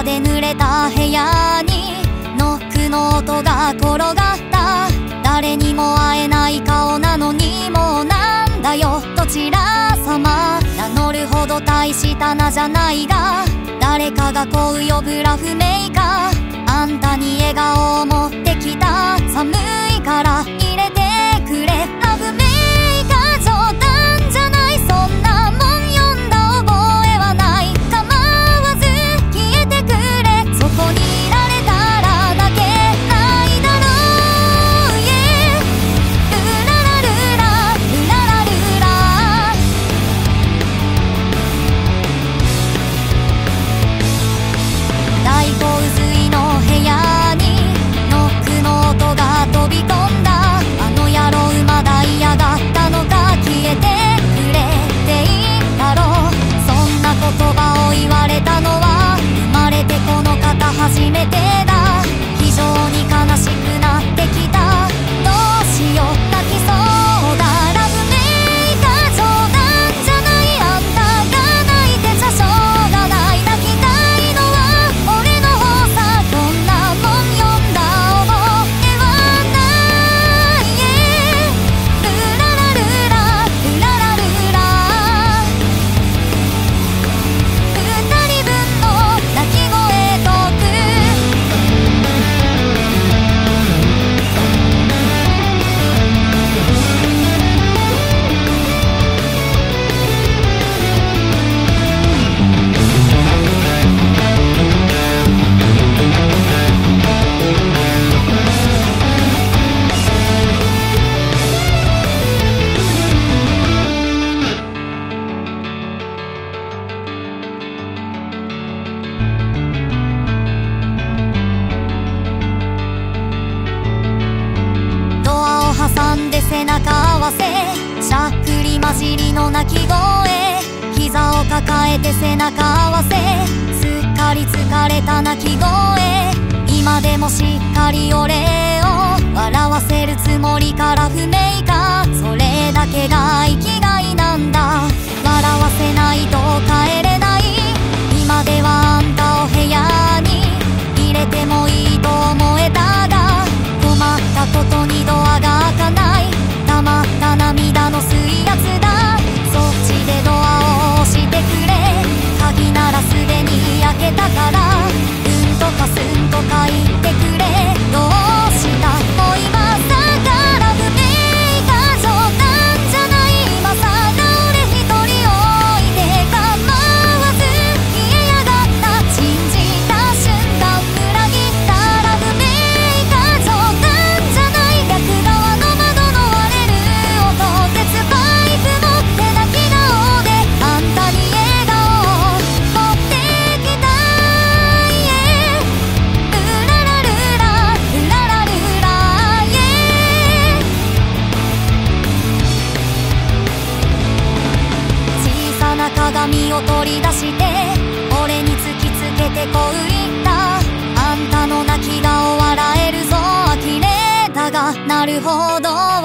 で濡れた部屋にノックの音が転がった。誰にも会えない顔なのにもうなんだよどちら様。名乗るほど大した名じゃないが誰かがこう呼ぶラフメーカー。あんたに笑顔を持ってきた。寒いから入れてくれラブメーカー。冗談じゃないそんなもん読んだ覚えはない。構わず消えてくれ。そこにいられたらだけないだろう、yeah、ルララルラルララルラ。大洪水の部屋にノックの音が飛び込んだ。あの野郎まだ嫌がったのか。消えてくれていいんだろう。そんな言葉を言われたのは生まれてこの方初めてだ。非常に悲しくなってきた。どうしよう泣きそうだ。ラブメーカー冗談じゃない。あんたが泣いてちゃしょうがない。泣きたいのは俺の方さ。こんなもん読んだ覚えはない、yeah、ルララルラルララルラ。二人分の泣き声トーク。ドアを挟んで背中合わせしゃっくり混じりの泣き声。膝を抱えて背中合わせすっかり疲れた泣き声。今でもしっかり俺を笑わせるつもりから不明か。それだけが生きがいなんだ。笑わせないと帰れない。今ではあんたを部屋に入れてもいいと思えたが困ったことにドアが開かない。溜まった涙の水圧だ。そっちでドアを押してくれ。鍵ならすでに開けたからうんとかすんとか言ってくれ。どうしたもう今さらラブメーカー冗談じゃない。今さら俺一人置いて構わず消えやがった。信じた瞬間裏切ったラブメーカー冗談じゃない。逆側の窓の割れる音。鉄パイプ持って泣き顔であんたに笑顔を持ってきたい、yeah、ルララルラルララルラ、yeah、小さな鏡を取り出して俺に突きつけてこう言った。あんたの泣き顔笑えるぞ。呆れたがなるほど